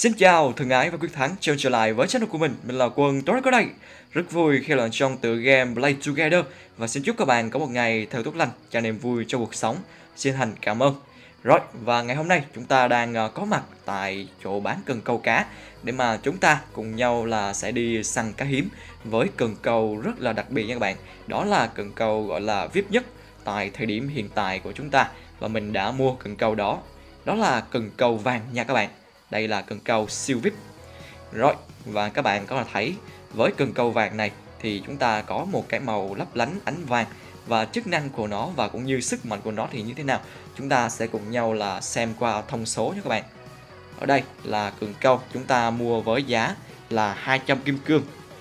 Xin chào thân ái và quyết thắng trở lại với channel của mình là Quân tối có đây. Rất vui khi là trong tựa game Play Together và xin chúc các bạn có một ngày thật tốt lành, tràn niềm vui cho cuộc sống. Xin thành cảm ơn. Rồi, và ngày hôm nay chúng ta đang có mặt tại chỗ bán cần câu cá để mà chúng ta cùng nhau là sẽ đi săn cá hiếm với cần câu rất là đặc biệt nha các bạn. Đó là cần câu gọi là VIP nhất tại thời điểm hiện tại của chúng ta, và mình đã mua cần câu đó. Đó là cần câu vàng nha các bạn. Đây là cần câu siêu VIP. Rồi, và các bạn có thể thấy với cần câu vàng này thì chúng ta có một cái màu lấp lánh ánh vàng, và chức năng của nó và cũng như sức mạnh của nó thì như thế nào, chúng ta sẽ cùng nhau là xem qua thông số nha các bạn. Ở đây là cần câu chúng ta mua với giá là 200 kim cương.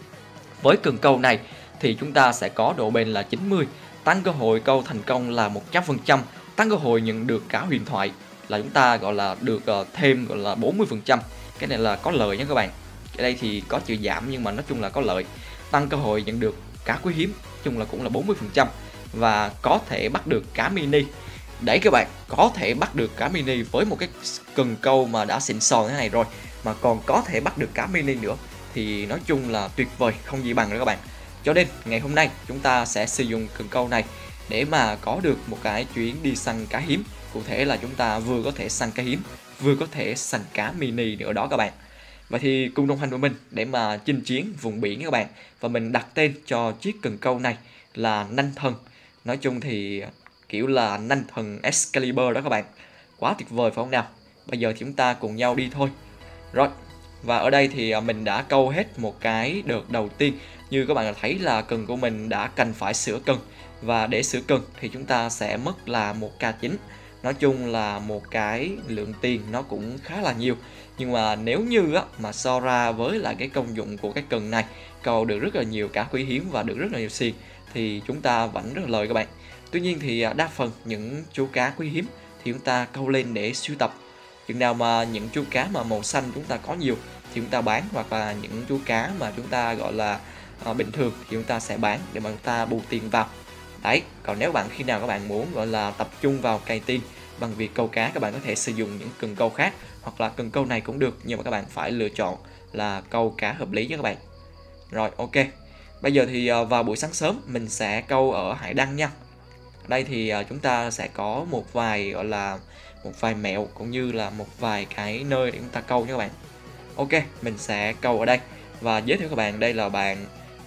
Với cần câu này thì chúng ta sẽ có độ bền là 90, tăng cơ hội câu thành công là 100%, tăng cơ hội nhận được cá huyền thoại là chúng ta gọi là được thêm gọi là 40%. Cái này là có lợi nha các bạn. Ở đây thì có chữ giảm nhưng mà nói chung là có lợi. Tăng cơ hội nhận được cá quý hiếm, nói chung là cũng là 40%, và có thể bắt được cá mini. Đấy các bạn, có thể bắt được cá mini với một cái cần câu mà đã xịn sò thế này rồi mà còn có thể bắt được cá mini nữa thì nói chung là tuyệt vời không gì bằng nữa các bạn. Cho nên ngày hôm nay chúng ta sẽ sử dụng cần câu này để mà có được một cái chuyến đi săn cá hiếm. Cụ thể là chúng ta vừa có thể săn cá hiếm, vừa có thể săn cá mini nữa đó các bạn. Vậy thì cùng đồng hành với mình để mà chinh chiến vùng biển các bạn. Và mình đặt tên cho chiếc cần câu này là Nanh Thần. Nói chung thì kiểu là Nanh Thần Excalibur đó các bạn. Quá tuyệt vời phải không nào? Bây giờ thì chúng ta cùng nhau đi thôi. Rồi, và ở đây thì mình đã câu hết một cái đợt đầu tiên. Như các bạn thấy là cần của mình đã cần phải sửa cần. Và để sửa cần thì chúng ta sẽ mất là 1k9. Nói chung là một cái lượng tiền nó cũng khá là nhiều. Nhưng mà nếu như mà so ra với lại cái công dụng của cái cần này, câu được rất là nhiều cá quý hiếm và được rất là nhiều xiên, thì chúng ta vẫn rất là lời các bạn. Tuy nhiên thì đa phần những chú cá quý hiếm thì chúng ta câu lên để sưu tập. Chừng nào mà những chú cá mà màu xanh chúng ta có nhiều thì chúng ta bán, hoặc là những chú cá mà chúng ta gọi là bình thường thì chúng ta sẽ bán để mà chúng ta bù tiền vào. Đấy, còn nếu bạn khi nào các bạn muốn gọi là tập trung vào cày tiền bằng việc câu cá, các bạn có thể sử dụng những cần câu khác, hoặc là cần câu này cũng được, nhưng mà các bạn phải lựa chọn là câu cá hợp lý nhé các bạn. Rồi, ok. Bây giờ thì vào buổi sáng sớm mình sẽ câu ở Hải Đăng nha. Đây thì chúng ta sẽ có một vài gọi là một vài mẹo cũng như là một vài cái nơi để chúng ta câu nha các bạn. Ok, mình sẽ câu ở đây và giới thiệu các bạn, đây là bạn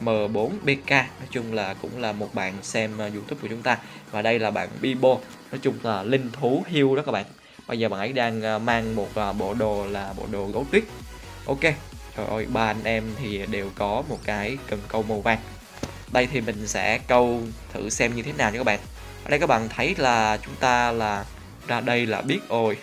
M4BK, nói chung là cũng là một bạn xem YouTube của chúng ta. Và đây là bạn Bibo, nói chung là linh thú hiêu đó các bạn. Bây giờ bạn ấy đang mang một bộ đồ là bộ đồ gấu tuyết. Ok, trời ơi, ba anh em thì đều có một cái cần câu màu vàng. Đây thì mình sẽ câu thử xem như thế nào nha các bạn. Ở đây các bạn thấy là chúng ta là ra đây là biết ôi.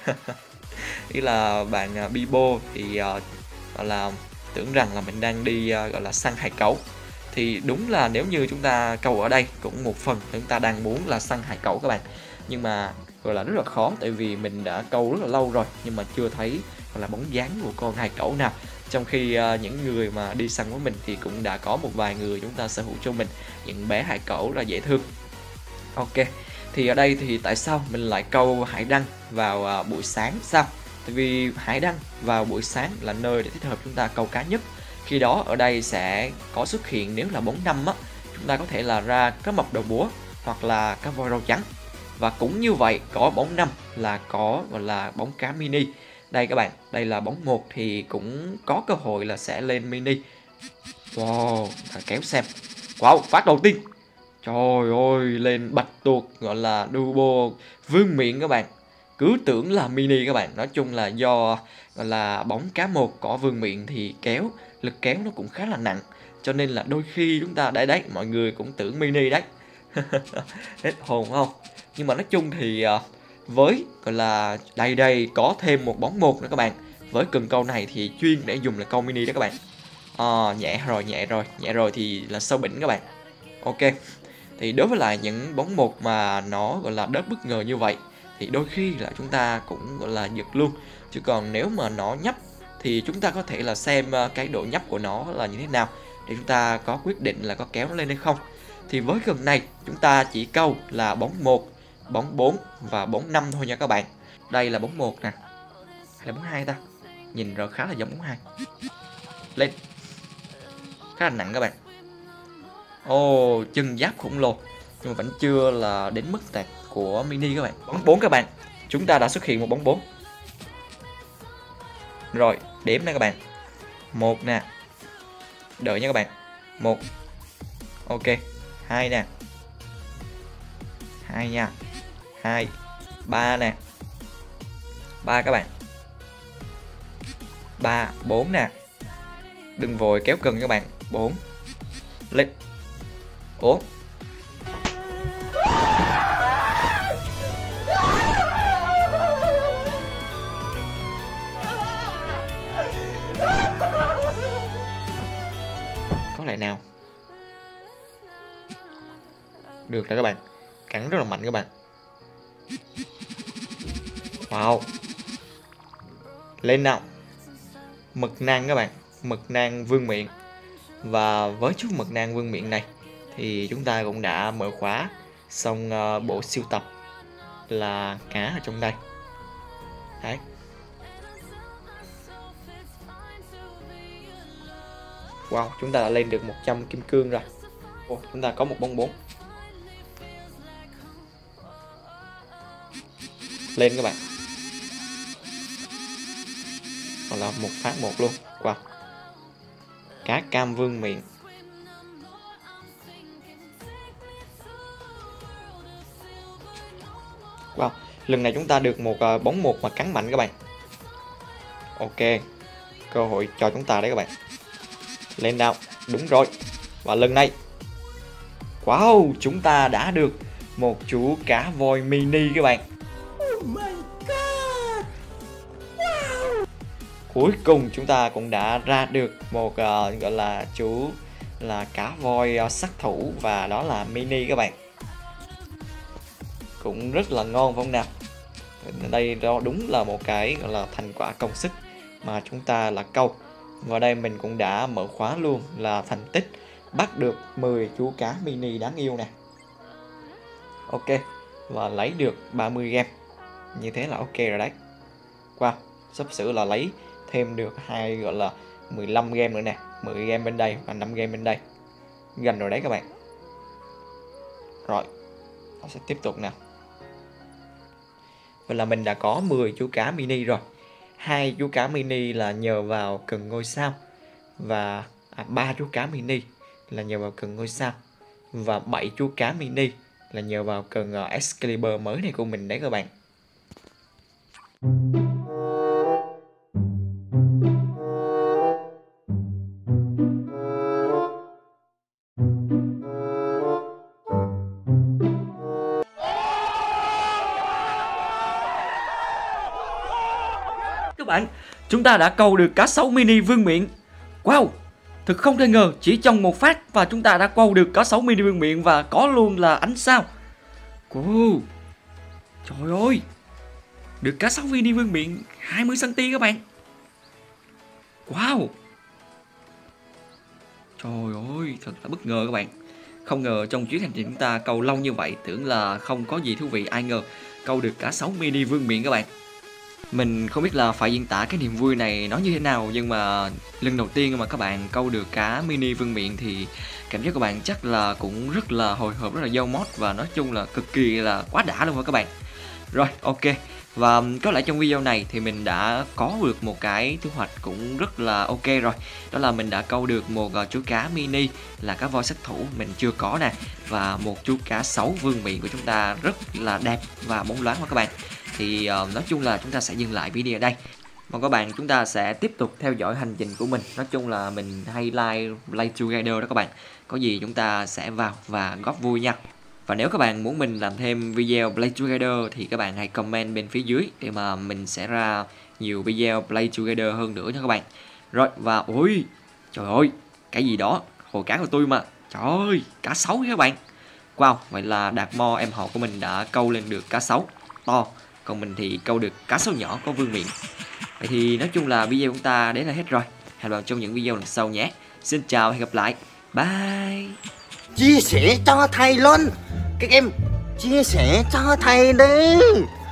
Ý là bạn Bibo thì gọi là tưởng rằng là mình đang đi gọi là săn hải cẩu. Thì đúng là nếu như chúng ta câu ở đây cũng một phần chúng ta đang muốn là săn hải cẩu các bạn. Nhưng mà gọi là rất là khó, tại vì mình đã câu rất là lâu rồi nhưng mà chưa thấy gọi là bóng dáng của con hải cẩu nào. Trong khi những người mà đi săn với mình thì cũng đã có một vài người chúng ta sở hữu cho mình những bé hải cẩu là dễ thương. Ok, thì ở đây thì tại sao mình lại câu hải đăng vào buổi sáng sao? Tại vì hải đăng vào buổi sáng là nơi để thích hợp chúng ta câu cá nhất. Khi đó ở đây sẽ có xuất hiện, nếu là bóng năm á, chúng ta có thể là ra cá mập đầu búa hoặc là cá voi râu trắng. Và cũng như vậy, có bóng 5 là có gọi là bóng cá mini. Đây các bạn, đây là bóng 1 thì cũng có cơ hội là sẽ lên mini. Wow, kéo xem. Wow, phát đầu tiên. Trời ơi, lên bạch tuộc gọi là Dubo vương miện các bạn. Cứ tưởng là mini các bạn. Nói chung là do gọi là bóng cá 1 có vương miện thì kéo, lực kéo nó cũng khá là nặng. Cho nên là đôi khi chúng ta đấy mọi người cũng tưởng mini đấy. Hết hồn không? Nhưng mà nói chung thì với gọi là đây có thêm một bóng 1 nữa các bạn. Với cần câu này thì chuyên để dùng là câu mini đó các bạn. Nhẹ rồi thì là sâu bỉnh các bạn. Ok. Thì đối với lại những bóng 1 mà nó gọi là đớp bất ngờ như vậy thì đôi khi là chúng ta cũng gọi là giật luôn. Chứ còn nếu mà nó nhấp thì chúng ta có thể là xem cái độ nhấp của nó là như thế nào để chúng ta có quyết định là có kéo nó lên hay không. Thì với cần này chúng ta chỉ câu là bóng 1, bóng 4 và bóng 5 thôi nha các bạn. Đây là bóng 1 nè. Hay là bóng 2 ta? nhìn rồi khá là giống 42. Lên. Khá là nặng các bạn. Ồ, chân giáp khổng lồ. Nhưng mà vẫn chưa là đến mức tạt của mini các bạn. Bóng 4 các bạn. Chúng ta đã xuất hiện một bóng 4. Rồi, đếm nè các bạn. 1 nè. Đợi nha các bạn. 1. Ok. 2 nè. 2 nha. 2. 3 nè. 3 các bạn. 3, 4 nè. Đừng vội kéo cân các bạn. 4. Lên. Ủa. Có lẽ nào. Được rồi các bạn. Cắn rất là mạnh các bạn. Wow. Lên nào. Mực nang các bạn. Mực nang vương miện. Và với chú mực nang vương miện này thì chúng ta cũng đã mở khóa xong bộ siêu tập là cá ở trong đây. Đấy. Wow, chúng ta đã lên được 100 kim cương rồi. Ồ, chúng ta có một bóng 4. Lên các bạn. Hoặc là một phát một luôn. Wow. Cá cam vương miện. Wow, lần này chúng ta được một bóng 1 mà cắn mạnh các bạn. Ok, cơ hội cho chúng ta đấy các bạn. Lên nào, đúng rồi. Và lần này, wow, chúng ta đã được một chú cá voi mini các bạn. Oh my god. Wow. Cuối cùng chúng ta cũng đã ra được một gọi là chú là cá voi sát thủ, và đó là mini các bạn. Cũng rất là ngon phải không nào? Đây đó đúng là một cái gọi là thành quả công sức mà chúng ta là câu. Và đây mình cũng đã mở khóa luôn là thành tích bắt được 10 chú cá mini đáng yêu nè. Ok, và lấy được 30 game. Như thế là ok rồi đấy. Wow, sắp sửa là lấy thêm được hai gọi là 15 game nữa nè. 10 game bên đây và 5 game bên đây. Gần rồi đấy các bạn. Rồi, nó sẽ tiếp tục nào. Vậy là mình đã có 10 chú cá mini rồi. 2 chú cá mini là nhờ vào cần ngôi sao. Và 3 chú cá mini là nhờ vào cần ngôi sao. Và 7 chú cá mini là nhờ vào cần Excalibur mới này của mình đấy các bạn. Các bạn, chúng ta đã câu được cá sấu mini vương miện. Wow, thật không thể ngờ, chỉ trong một phát và chúng ta đã câu được cá sấu mini vương miện và có luôn là ánh sao. Wow. Trời ơi, được cá sấu mini vương miện 20cm các bạn. Wow. Trời ơi, thật là bất ngờ các bạn. Không ngờ trong chuyến hành trình chúng ta câu lâu như vậy, tưởng là không có gì thú vị, ai ngờ câu được cá sấu mini vương miện các bạn. Mình không biết là phải diễn tả cái niềm vui này nó như thế nào, nhưng mà lần đầu tiên mà các bạn câu được cá mini vương miện thì cảm giác các bạn chắc là cũng rất là hồi hộp, rất là dâu mót và nói chung là cực kỳ là quá đã luôn các bạn. Rồi, ok. Và có lẽ trong video này thì mình đã có được một cái thu hoạch cũng rất là ok rồi. Đó là mình đã câu được một chú cá mini là cá voi sát thủ mình chưa có nè. Và một chú cá sấu vương miện của chúng ta rất là đẹp và bóng loáng các bạn. Thì nói chung là chúng ta sẽ dừng lại video ở đây. Mong các bạn chúng ta sẽ tiếp tục theo dõi hành trình của mình. Nói chung là mình hay play together đó các bạn. Có gì chúng ta sẽ vào và góp vui nha. Và nếu các bạn muốn mình làm thêm video play together thì các bạn hãy comment bên phía dưới để mà mình sẽ ra nhiều video play together hơn nữa nha các bạn. Rồi, và ôi trời ơi, cái gì đó, hồ cá của tôi mà. Trời ơi, cá sấu nha các bạn. Wow, vậy là Đạt Mo em họ của mình đã câu lên được cá sấu to. Còn mình thì câu được cá sấu nhỏ có vương miện. Vậy thì nói chung là video của chúng ta đến là hết rồi. Hẹn gặp lại trong những video lần sau nhé. Xin chào và hẹn gặp lại. Bye. Chia sẻ cho thầy luôn. Các em chia sẻ cho thầy đi.